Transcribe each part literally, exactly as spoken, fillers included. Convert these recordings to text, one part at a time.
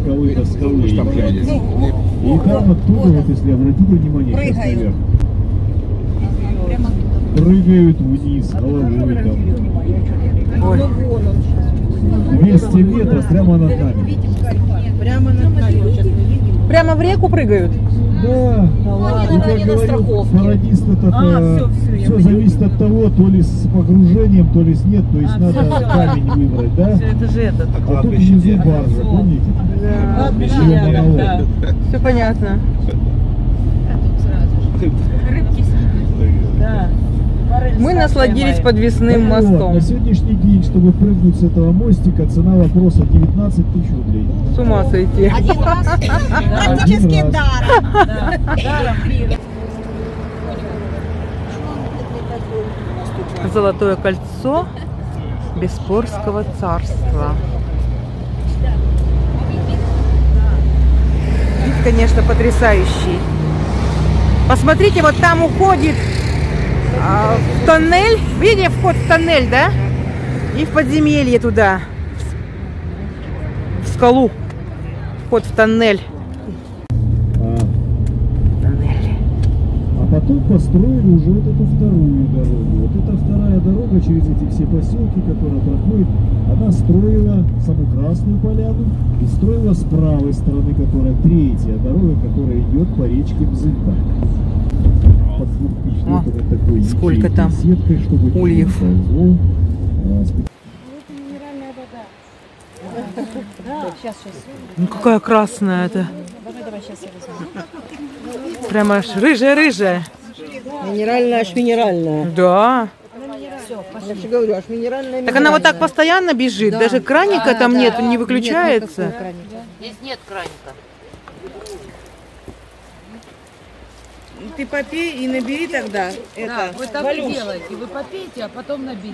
скалы до скалы. И там оттуда, вот если обратите внимание, сейчас наверх, прыгают вниз головой там. двести метров прямо над нами. Прямо над нами. Прямо в реку прыгают? Да. И как говорил пародист, это а, все, все, все зависит от того, то ли с погружением, то ли с нет. То есть а, надо все, камень выбрать, да? Все, это же этот. А тут внизу баржа, помните? Да. Да. Да. Все понятно. Рыбки сидят. Да. Мы насладились подвесным так мостом. Вот, на сегодняшний день, чтобы прыгнуть с этого мостика, цена вопроса девятнадцать тысяч рублей. С ума сойти. Один раз. Практически даром. Даром. Золотое кольцо Беспорского царства. Вид, конечно, потрясающий. Посмотрите, вот там уходит а, в тоннель. Видите, вход в тоннель, да? И в подземелье туда. В скалу. Вход в тоннель. А, Тоннель. а потом построили уже вот эту вторую дорогу. Вот эта вторая дорога через эти все поселки, которая проходит, она строила саму Красную Поляну и строила с правой стороны, которая третья дорога, которая идет по речке Мзынта. О, сколько там сеткой, чтобы ульев. Повезло. Ну какая красная это. Давай, давай, сейчас я возьму. Прямо аж рыжая-рыжая. Минеральная, аж минеральная. Да. Я же говорю, аж минеральная. Так она вот так постоянно бежит, Да. даже краника А, там да. нет, не выключается. Нет, никакого краника. Здесь нет краника. Ты попей и набери тогда. Да, это, вы так Валюш. и делаете. Вы попейте, а потом наберите.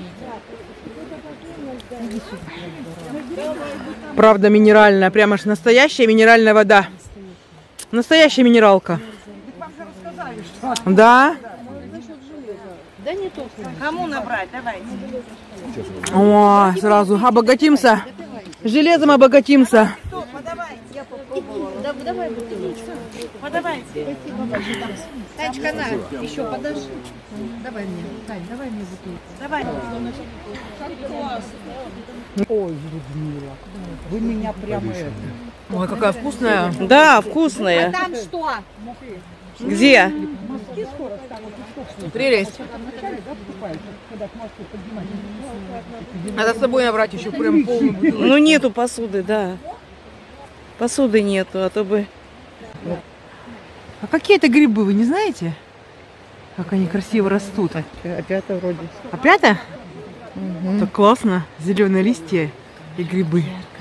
Правда минеральная, прямо аж настоящая минеральная вода. Настоящая минералка. Да. Кому набрать? Давайте. О, сразу обогатимся. Железом обогатимся. Да, давай бутылочку. Подавайте. Танечка, на, еще подашь? Давай мне, Тань, давай мне бутылку. Давай. Ой, Людмила, вы меня прямо это. Ой, какая вкусная. Да, вкусная. Там что? Где? Прелесть. Надо с собой набрать еще прям полную бутылку. Ну нету посуды, да. Посуды нету, а то бы... А какие это грибы, вы не знаете? Как они красиво растут. Опять вроде. Опять? Угу. Так классно. Зеленые листья и грибы.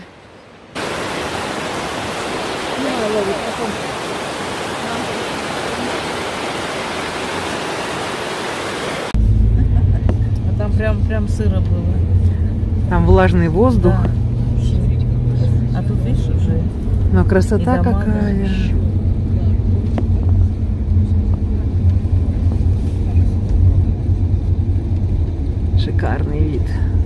А там прям, прям сыро было. Там влажный воздух. Да. А тут, видишь, уже... Но красота дома, какая. Шикарный вид.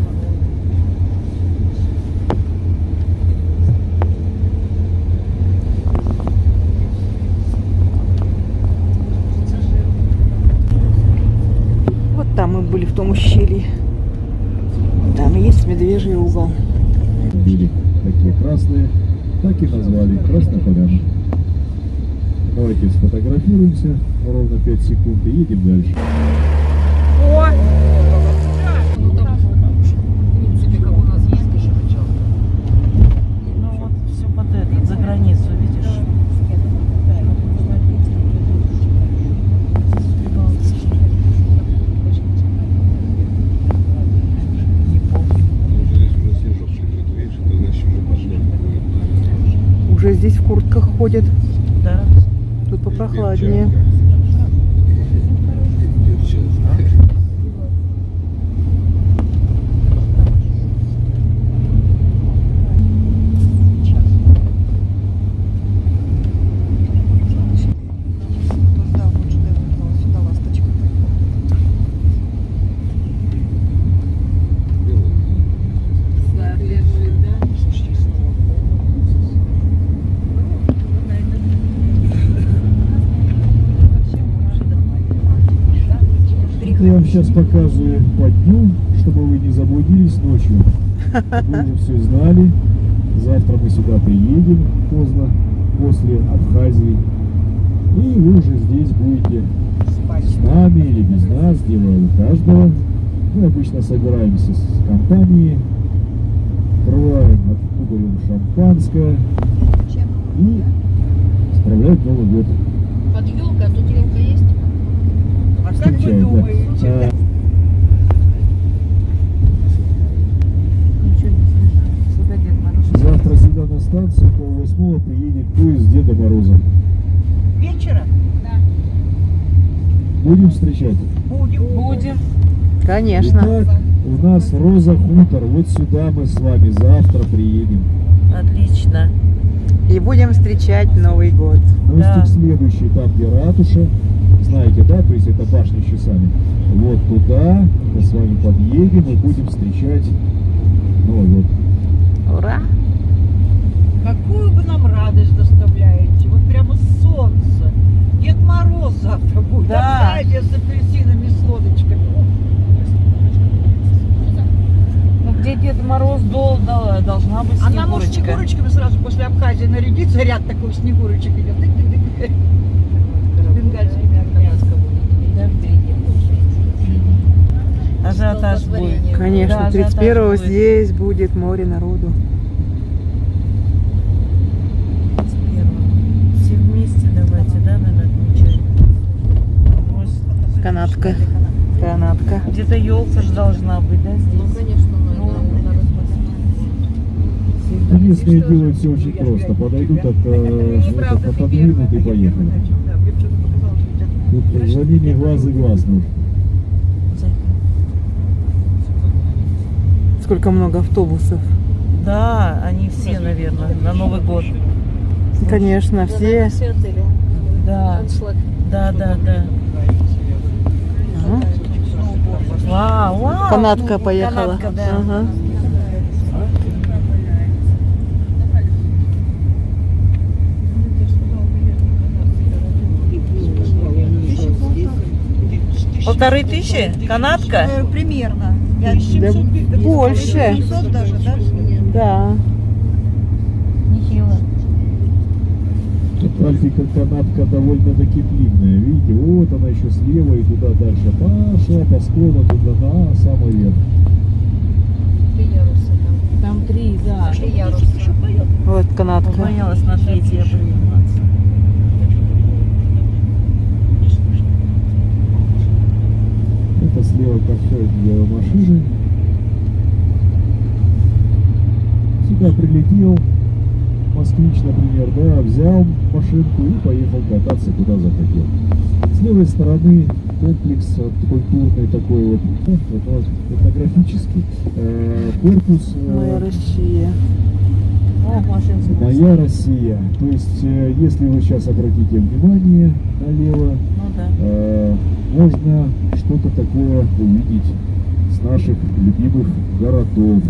Вот там мы были, в том ущелье. Там и есть медвежий угол. Были такие красные, так и назвали Красная Поляна. Давайте сфотографируемся ровно пять секунд и едем дальше. Ну вот все под это, за границу, видишь? Уже здесь в куртках ходят. Да. Тут попрохладнее. сейчас показываю по дню, чтобы вы не заблудились ночью. Вы уже все знали. Завтра мы сюда приедем поздно, после Абхазии. И вы уже здесь будете с нами или без нас, дело у каждого. Мы обычно собираемся с компанией, открываем, откупориваем шампанское и справляем Новый год. Под елкой, а тут елка есть? А как вы думаете? Завтра сюда на станцию полвосьмого приедет поезд Деда Мороза. Вечера? Будем встречать? Будем. Будем. Конечно. Итак, у нас Роза Хутор. Вот сюда мы с вами завтра приедем. Отлично. И будем встречать Новый год. Мостик Да. следующий, там где ратуша. Знаете, да? То есть это башня с часами. Вот туда мы с вами подъедем и будем встречать Новый год. Ура! Какую вы нам радость доставляете? Вот прямо солнце. Дед Мороз завтра будет. Да. Аркадия с апельсинами, с лодочками. Ну где Дед Мороз дол, дол- должна быть Она может Снегурочка. снегурочками сразу после Абхазии нарядиться, ряд такой снегурочек идет. Тык-тык-тык. С бенгальскими огнями. Ажиотаж будет. Конечно, Да, тридцать первого ажиотаж будет. здесь будет море народу. Все вместе давайте, да, наверное, отмечать. Брось. Канатка. Канатка. Где-то елка же должна быть, да, здесь? Ну, конечно, А местные делают все очень просто. Подойдут, от, э, вот, отодвинут и поехали. Тут за ними глаз и глаз нужен. Сколько много автобусов. Да, они все, наверное, на Новый год. Конечно, все. Все отели. Да, Аншлаг. да, да, да. Ага. Вау, вау. Канатка поехала. Канатка, да. Ага. Полторы тысячи? Канатка? Э, Примерно. Я Да больше. семьсот даже, да? Да. Нехило. Тут Альфика канатка довольно-таки длинная. Видите, вот она еще слева и туда дальше. Пошла по склону туда на самый верх. Три яруса там. Там три, да. Три яруса. Вот канатка. Боялась на третьей подниматься. Это слева подходит для машины. Сюда прилетел москвич, например, да, взял машинку и поехал кататься куда захотел. С левой стороны комплекс вот, культурный такой вот, вот, вот этнографический. Э, корпус э, Моя Россия. О, машинка. «Моя Россия». То есть, э, если вы сейчас обратите внимание налево, Ну да. э, можно что-то такое увидеть с наших любимых городов.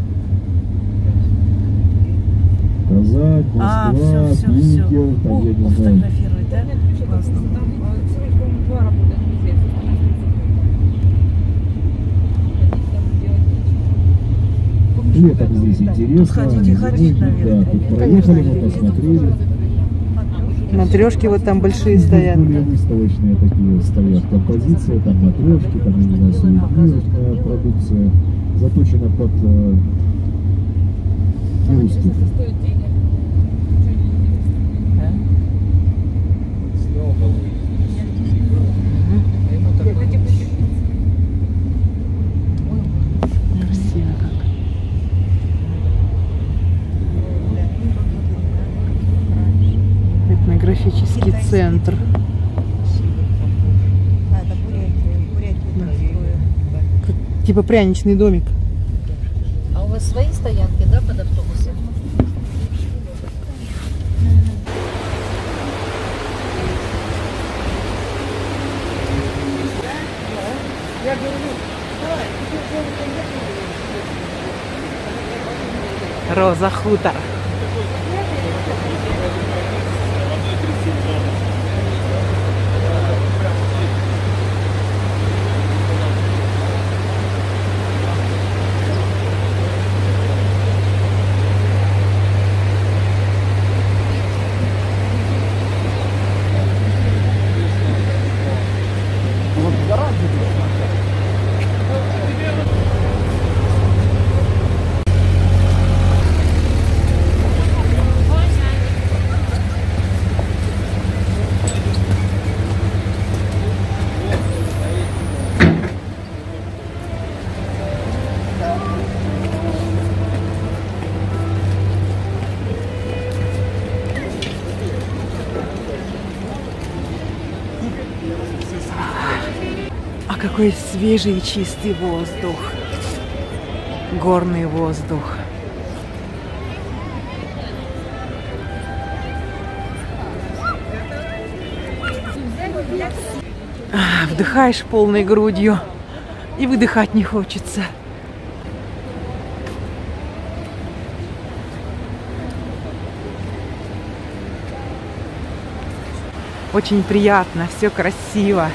Казань, А, Москва, все, все, все. Питер, там О, я не знаю. фотографирует, да? Классно. Летом здесь интересно. хотите ходить, зимой, наверное. Да, тут проехали, мы посмотрели. Матрешки вот там большие Здесь стоят. более выставочные такие стоят композиции, там матрешки, там, я не знаю, сувенирная продукция, заточена под э, русских. Да. Красиво как. Этнографический центр. Как- Типа пряничный домик. А у вас свои стоянки, да, под автобусом? Роза Хутор. Какой свежий и чистый воздух. Горный воздух. А, вдыхаешь полной грудью и выдыхать не хочется. Очень приятно, все красиво.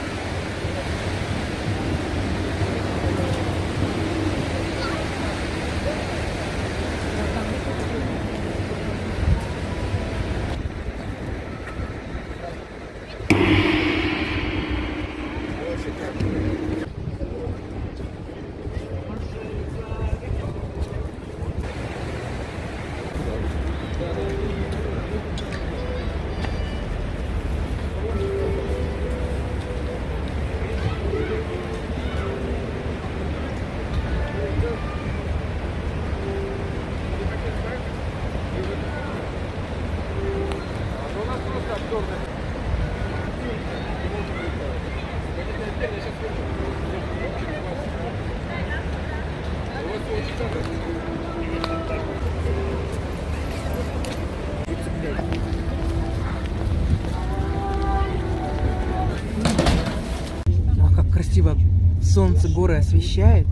А как красиво солнце горы освещает.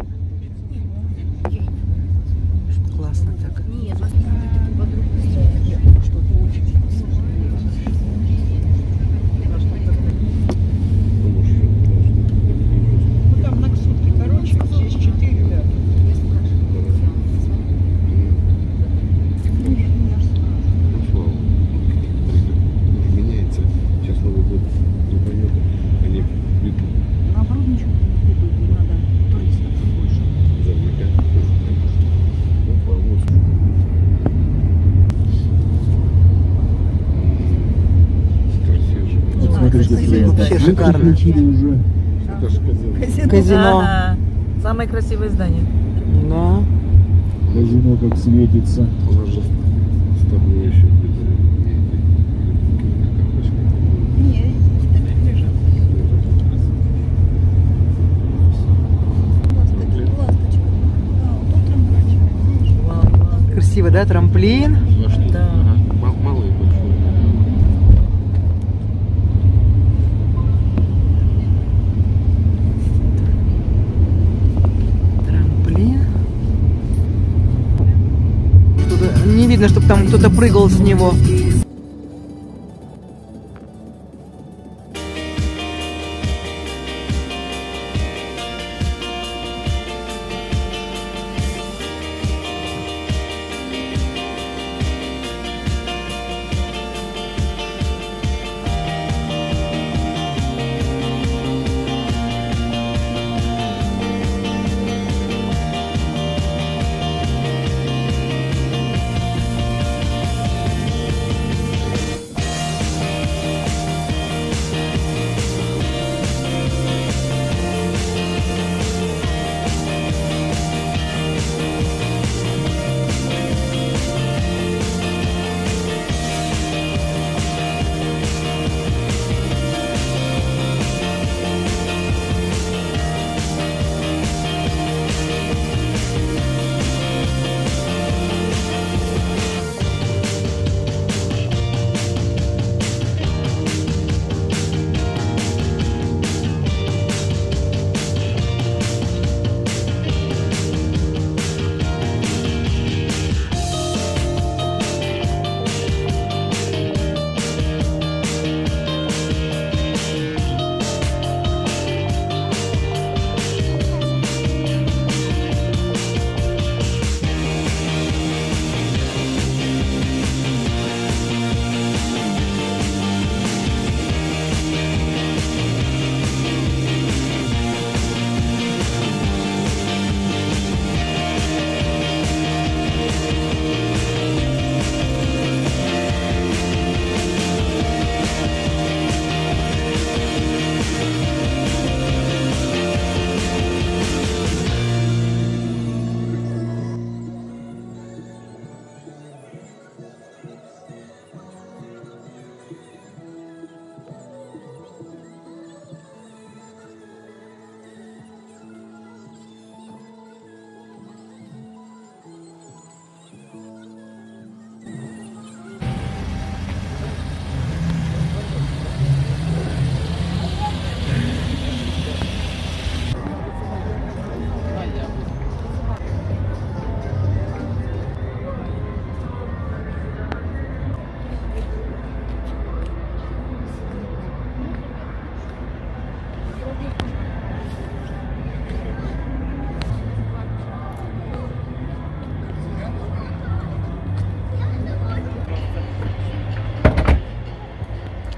Классно так. Ну там на сутки короче, здесь четыре, да. Меняется. Сейчас Новый год не пойдет. Они ведут. Наоборот, ничего не будет, не надо туристов больше. Завлекать. Ну, по-моему. Красиво. Вот смотрите, красиво, вообще мы шикарно. приключили уже. Это же казино. Казино. Ага. Самое красивое здание. Да. Казино как светится. У нас же с тобой еще где-то карточка. Не, так лежат. Ласточка. А, вот утром врач. Красиво, да? Трамплин. Два штуки. Да. Ага. Мал- Малый и большой. Трамплин. Тут не видно, чтобы там кто-то прыгал с него.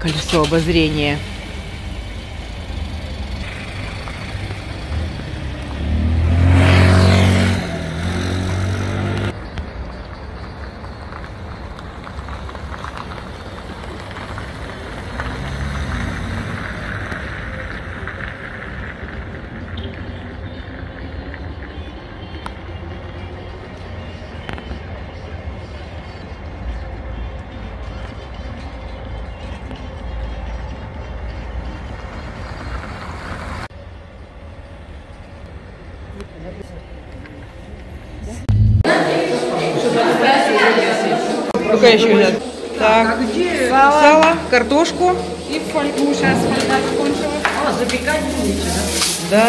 колесо обозрения. Какая еще взять? Так, сало, сало, картошку. И фольгу. Сейчас фольга закончилась. А, запекать будете, Да.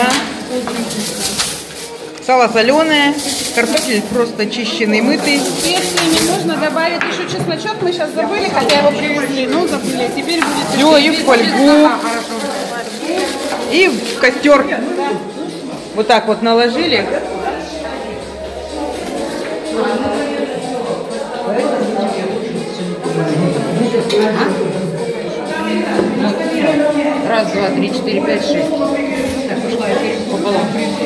Сало соленое, картофель просто чищенный, мытый. Специями можно добавить еще чесночок. Мы сейчас забыли, хотя его привезли. Ну, забыли. Теперь будет... Все, и в фольгу. И в костер. Вот так вот наложили. Раз, два, три, четыре, пять, шесть. Так, пошла я пополам.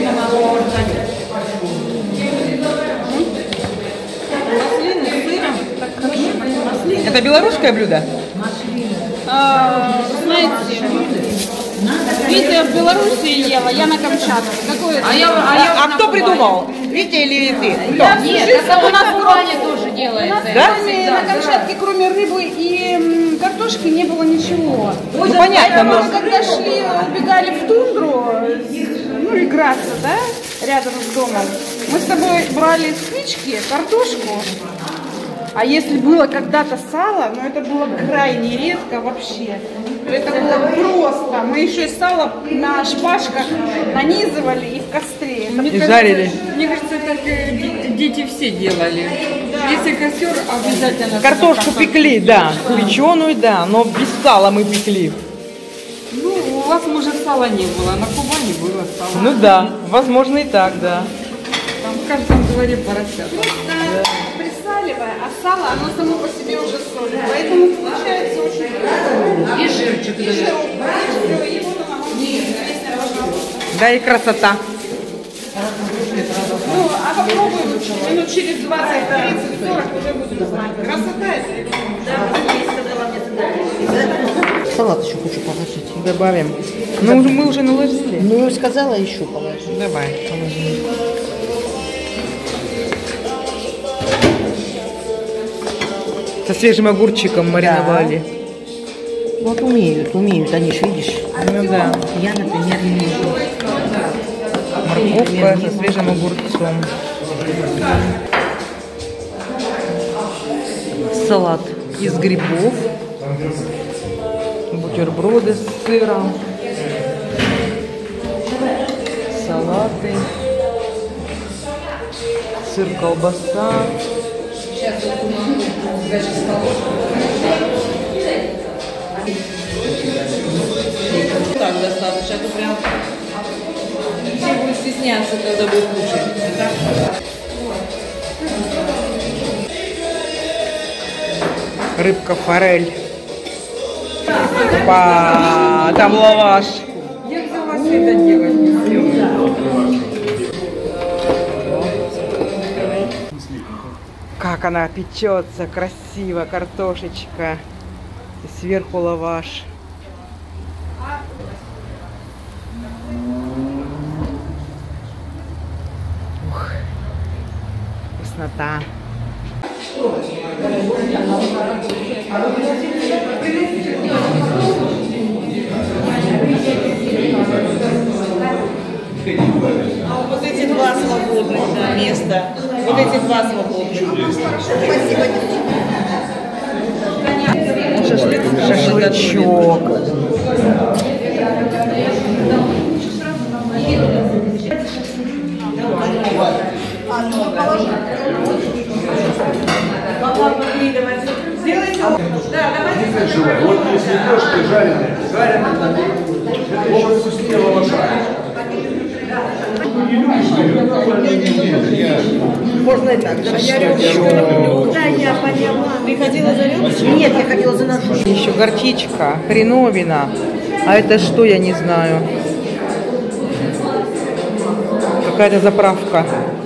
Это белорусское блюдо? А, знаете, Витя в Беларуси ела, я на Камчатке. Какое А, я, а, я А кто придумал? Витя или ты? Кто? Нет, это у нас в Урале тоже делается. Да? Кроме, на Камчатке, кроме рыбы и м, картошки, не было ничего. Ну понятно, Мы но... когда шли, убегали в тундру, ну, играться, да, рядом с домом, мы с тобой брали спички, картошку, а если было когда-то сало, ну, это было крайне редко вообще. Это было просто. Мы еще и сало на шпажках нанизывали и в костре. И жарили. Мне кажется, так э, дети все делали. Если костер, обязательно. Картошку пекли, да. Печеную, да, но без сала мы пекли. Ну, у вас, может, сала не было, на Кубани было сало. Ну да, возможно и так, да. Там в каждом дворе поросят. Присаливая, а сало, оно само по себе уже соль. Поэтому получается очень вкусно. И жирчик. И жир, и и вот оно. Да, и красота. Ну, а попробуем минут через двадцать, тридцать, сорок уже будем знать. Красота это. Салат еще хочу положить. Добавим. Ну, мы уже наложили. Ну, сказала еще положить. Давай, положим. Со свежим огурчиком мариновали. Вот умеют, умеют, они ж, видишь. Ну да. Я, например, не умею. Морковка со свежим огурцом. Салат из грибов. Бутерброды с сыром. Салаты. Сыр, колбаса. Так достаточно, а то прям все будут стесняться, когда будут кушать. Рыбка, форель. Па, там лаваш. Я взялась это делать. Как она печется, красиво, картошечка. И сверху лаваш. Ух, вкуснота. А вот эти два свободных места. Вот эти два свободных. Спасибо. Шашлык, шашлычок. Вот если лёжки жареные, жареные, это вкуснее лаваша. Можно и так. Да, я поняла. Ты хотела за рюмочкой? Нет, я хотела за Еще горчичка, хреновина. А это что, я не знаю. Какая-то заправка.